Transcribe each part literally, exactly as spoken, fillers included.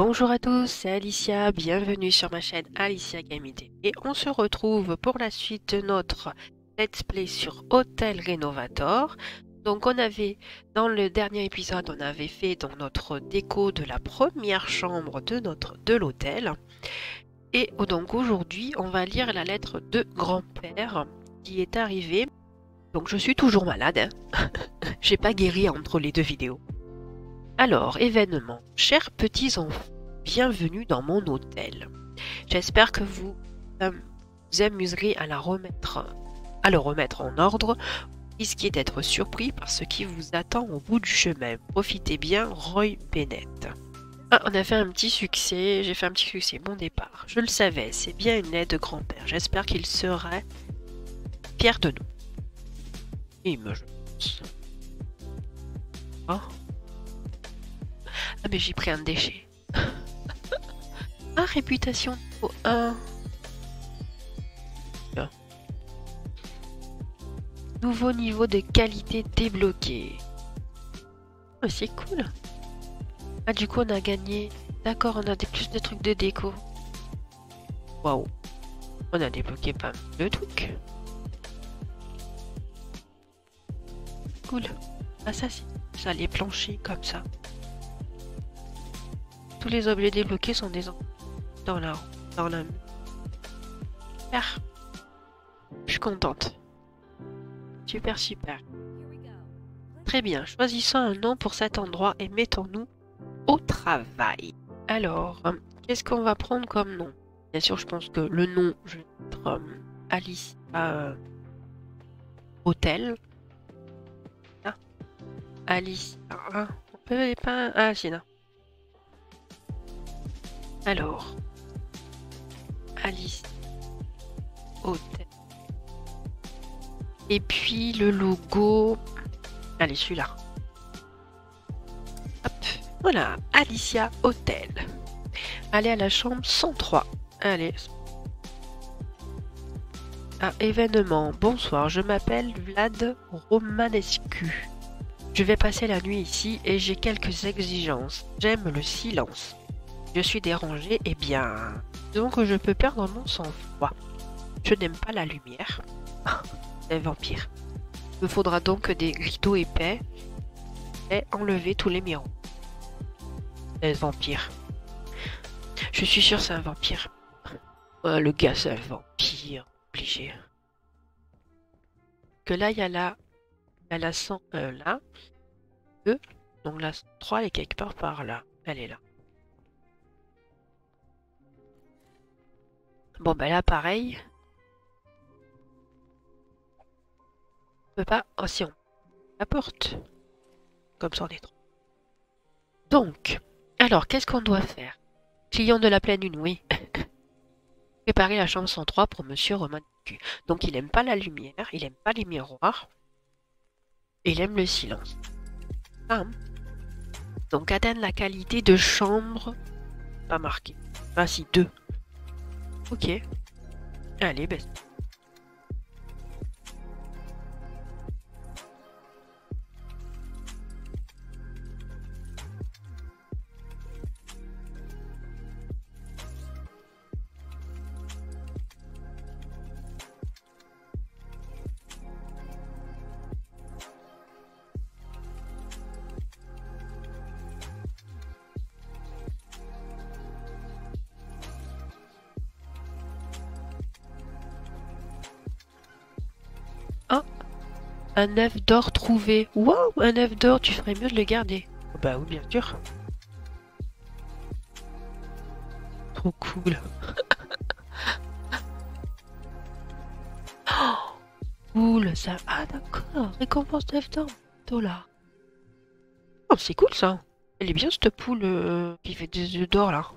Bonjour à tous, c'est Alicia, bienvenue sur ma chaîne Alicia Gaming et on se retrouve pour la suite de notre let's play sur Hôtel Rénovator. Donc on avait, dans le dernier épisode, on avait fait donc notre déco de la première chambre de notre de l'hôtel. Et donc aujourd'hui, on va lire la lettre de grand-père qui est arrivée. Donc je suis toujours malade, hein. J'ai pas guéri entre les deux vidéos. Alors, événement. Chers petits enfants, bienvenue dans mon hôtel. J'espère que vous euh, vous amuserez à la remettre, à le remettre en ordre. Vous risquez d'être surpris par ce qui vous attend au bout du chemin. Profitez bien, Roy Bennett. Ah, on a fait un petit succès. J'ai fait un petit succès. Bon départ. Je le savais. C'est bien une lettre de grand-père. J'espère qu'il serait fier de nous. Il me je pense. Oh. Ah mais j'ai pris un déchet. Ah, réputation niveau un. Bien. Nouveau niveau de qualité débloqué. Oh, c'est cool. Ah, du coup, on a gagné. D'accord, on a des plus de trucs de déco. Waouh. On a débloqué pas mal de trucs. Cool. Ah, ça, c'est ça, les planchers comme ça. Tous les objets débloqués sont des dans la dans la super. Je suis contente. Super super. Très bien. Choisissons un nom pour cet endroit et mettons-nous au travail. Alors, qu'est-ce qu'on va prendre comme nom? Bien sûr, je pense que le nom, je vais mettre euh, Alice euh, Hôtel. Ah, Alice. Ah, on peut pas. Ah, si, non. Alors, Alice Hôtel. Et puis le logo. Allez, celui-là. Hop, voilà, Alicia Hôtel. Allez à la chambre cent trois. Allez. Ah, événement. Bonsoir, je m'appelle Vlad Romanescu. Je vais passer la nuit ici et j'ai quelques exigences. J'aime le silence. Je suis dérangé, eh bien, donc je peux perdre mon sang-froid. Je n'aime pas la lumière. C'est un vampire. Il me faudra donc des rideaux épais et enlever tous les miroirs. C'est un vampire. Je suis sûr c'est un vampire. Oh, le gars c'est un vampire. Obligé. Que là il y a la, il y a la cent un là. deux. Donc la cent trois elle est quelque part par là. Elle est là. Bon bah là pareil. On peut pas. Oh si on la porte. Comme ça on est trop. Donc, alors qu'est-ce qu'on doit faire? Client de la pleine lune, oui. Préparer la chambre cent trois pour Monsieur Romanescu. Donc il aime pas la lumière, il aime pas les miroirs. Et il aime le silence. Ah, hein. Donc atteindre la qualité de chambre. Pas marqué. Ah si, deux. Ok. Allez, ben. Oh, un œuf d'or trouvé. Wow, un œuf d'or, tu ferais mieux de le garder. Oh, bah oui, bien sûr. Trop cool. Oh, cool, ça. Ah d'accord, récompense d'œuf d'or. Là. Oh, c'est cool ça. Elle est bien cette poule euh, qui fait des œufs d'or là.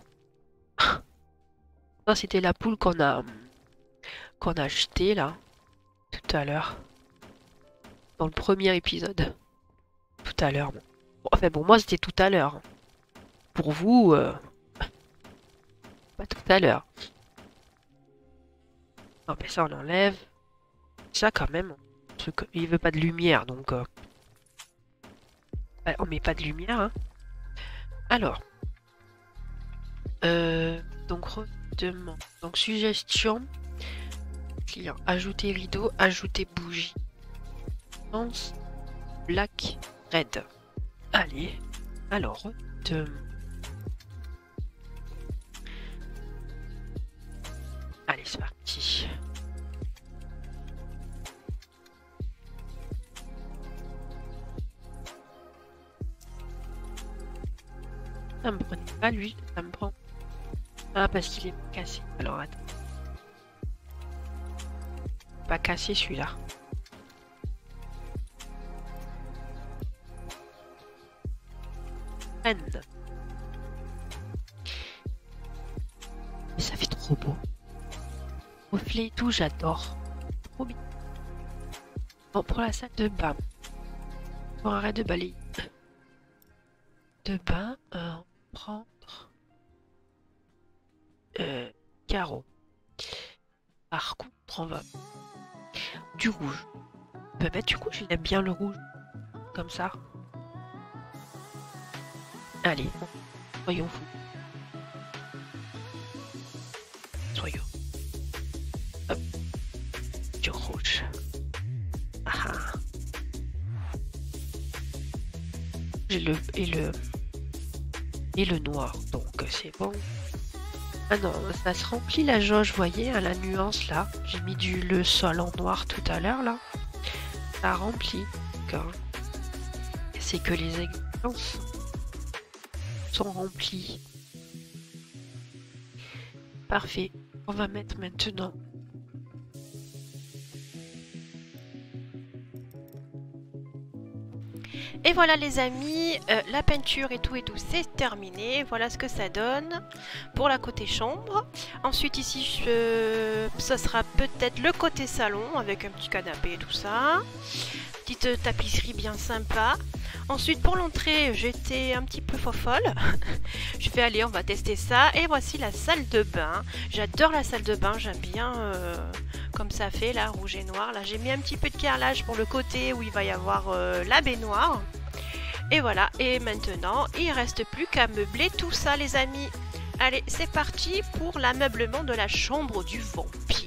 Non, c'était la poule qu'on a qu'on a acheté là tout à l'heure dans le premier épisode. Tout à l'heure. Bon. Bon, enfin pour moi c'était tout à l'heure. Pour vous, euh... pas tout à l'heure. Non mais ça on enlève. Ça quand même. Truc... Il veut pas de lumière donc. Euh... Bah, on met pas de lumière. Hein. Alors. Euh, donc, redemande. Donc, suggestion. Client. Ajouter rideau, ajouter bougie. Lance, black, red. Allez. Alors, redemande. Allez, c'est parti. Ça me prenait pas lui, ça me prend. Ah, parce qu'il est cassé. Alors attends. Pas cassé celui-là. Mais ça fait trop beau. Reflet et tout, j'adore. Trop bien. Bon, pour la salle de bain. Pour un raid de balayer. De bain, euh, on va prendre euh, carreau. Par contre, on va du rouge. Bah, bah du coup, il aime bien le rouge. Comme ça. Allez, bon, soyons fous. Soyons. Hop. Du rouge. Ah ah. Et le, et le, et le noir, donc c'est bon. Ah non, ça se remplit la jauge, vous voyez, à la nuance là. J'ai mis du le sol en noir tout à l'heure là. Ça remplit. C'est que les exigences sont remplies. Parfait. On va mettre maintenant. Et voilà les amis, euh, la peinture et tout et tout c'est terminé. Voilà ce que ça donne pour la côté chambre. Ensuite ici je... ça sera peut-être le côté salon avec un petit canapé et tout ça. Petite euh, tapisserie bien sympa. Ensuite pour l'entrée j'étais un petit peu fofolle. Je fais aller on va tester ça. Et voici la salle de bain. J'adore la salle de bain, j'aime bien euh, comme ça fait là, rouge et noir. Là j'ai mis un petit peu de carrelage pour le côté où il va y avoir euh, la baignoire. Et voilà, et maintenant il reste plus qu'à meubler tout ça les amis. Allez c'est parti pour l'ameublement de la chambre du vampire.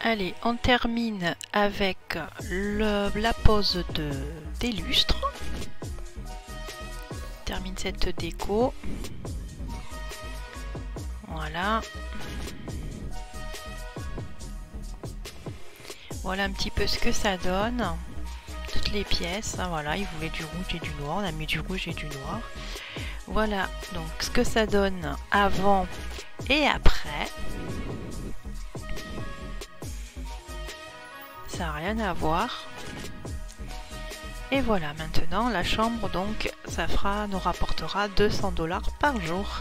Allez, on termine avec le, la pose de, des lustres. On termine cette déco. Voilà. Voilà un petit peu ce que ça donne. Toutes les pièces, hein, voilà, il voulait du rouge et du noir. On a mis du rouge et du noir. Voilà, donc ce que ça donne avant et après. Ça n'a rien à voir. Et voilà, maintenant la chambre, donc ça fera, nous rapportera deux cents dollars par jour.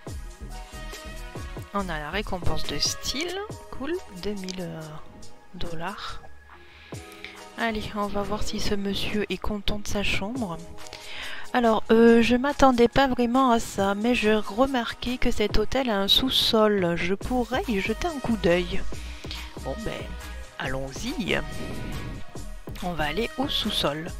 On a la récompense de style, cool, deux mille dollars. Allez, on va voir si ce monsieur est content de sa chambre. Alors, euh, je m'attendais pas vraiment à ça, mais je remarquais que cet hôtel a un sous-sol. Je pourrais y jeter un coup d'œil. Bon ben, allons-y. On va aller au sous-sol.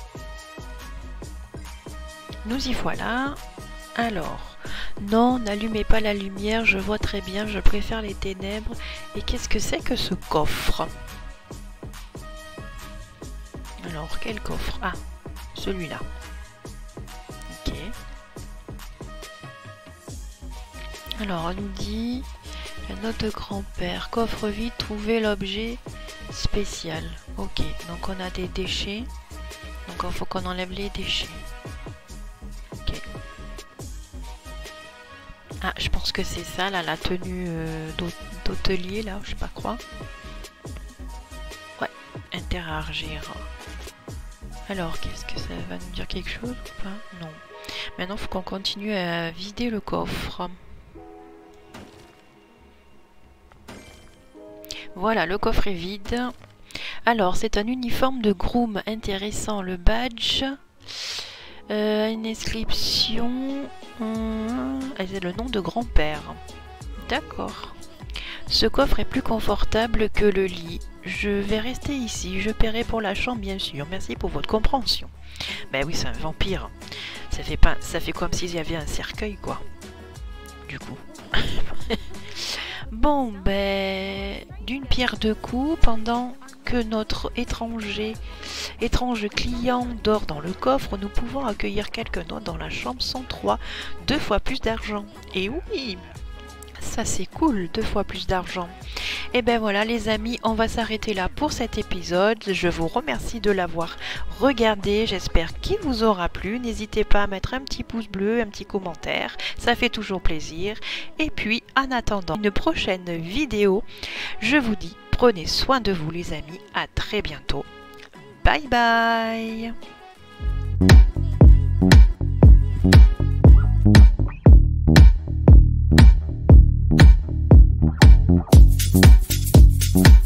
Nous y voilà. Alors, non, n'allumez pas la lumière, je vois très bien, je préfère les ténèbres. Et qu'est-ce que c'est que ce coffre? Alors, quel coffre? Ah, celui-là. Ok. Alors, on nous dit la note de grand-père. Coffre vide, trouver l'objet spécial. Ok, donc on a des déchets. Donc il faut qu'on enlève les déchets. Ok. Ah, je pense que c'est ça, là, la tenue euh, d'hôtelier, là, je sais pas quoi. Ouais, interagir. Alors, qu'est-ce que ça va nous dire quelque chose ou pas? Non. Maintenant, il faut qu'on continue à vider le coffre. Voilà, le coffre est vide. Alors, c'est un uniforme de groom intéressant. Le badge, euh, une inscription, hum, c'est le nom de grand-père. D'accord. Ce coffre est plus confortable que le lit. Je vais rester ici. Je paierai pour la chambre, bien sûr. Merci pour votre compréhension. Ben oui, c'est un vampire. Ça fait pas, ça fait comme s'il y avait un cercueil, quoi. Du coup. Bon, ben, d'une pierre deux coups, pendant que notre étranger, étrange client dort dans le coffre, nous pouvons accueillir quelqu'un d'autre dans la chambre cent trois, deux fois plus d'argent. Et oui, ça c'est cool, deux fois plus d'argent. Et ben voilà les amis, on va s'arrêter là pour cet épisode. Je vous remercie de l'avoir regardé, j'espère qu'il vous aura plu. N'hésitez pas à mettre un petit pouce bleu, un petit commentaire, ça fait toujours plaisir. Et puis en attendant une prochaine vidéo, je vous dis prenez soin de vous les amis, à très bientôt. Bye bye. We'll be right back.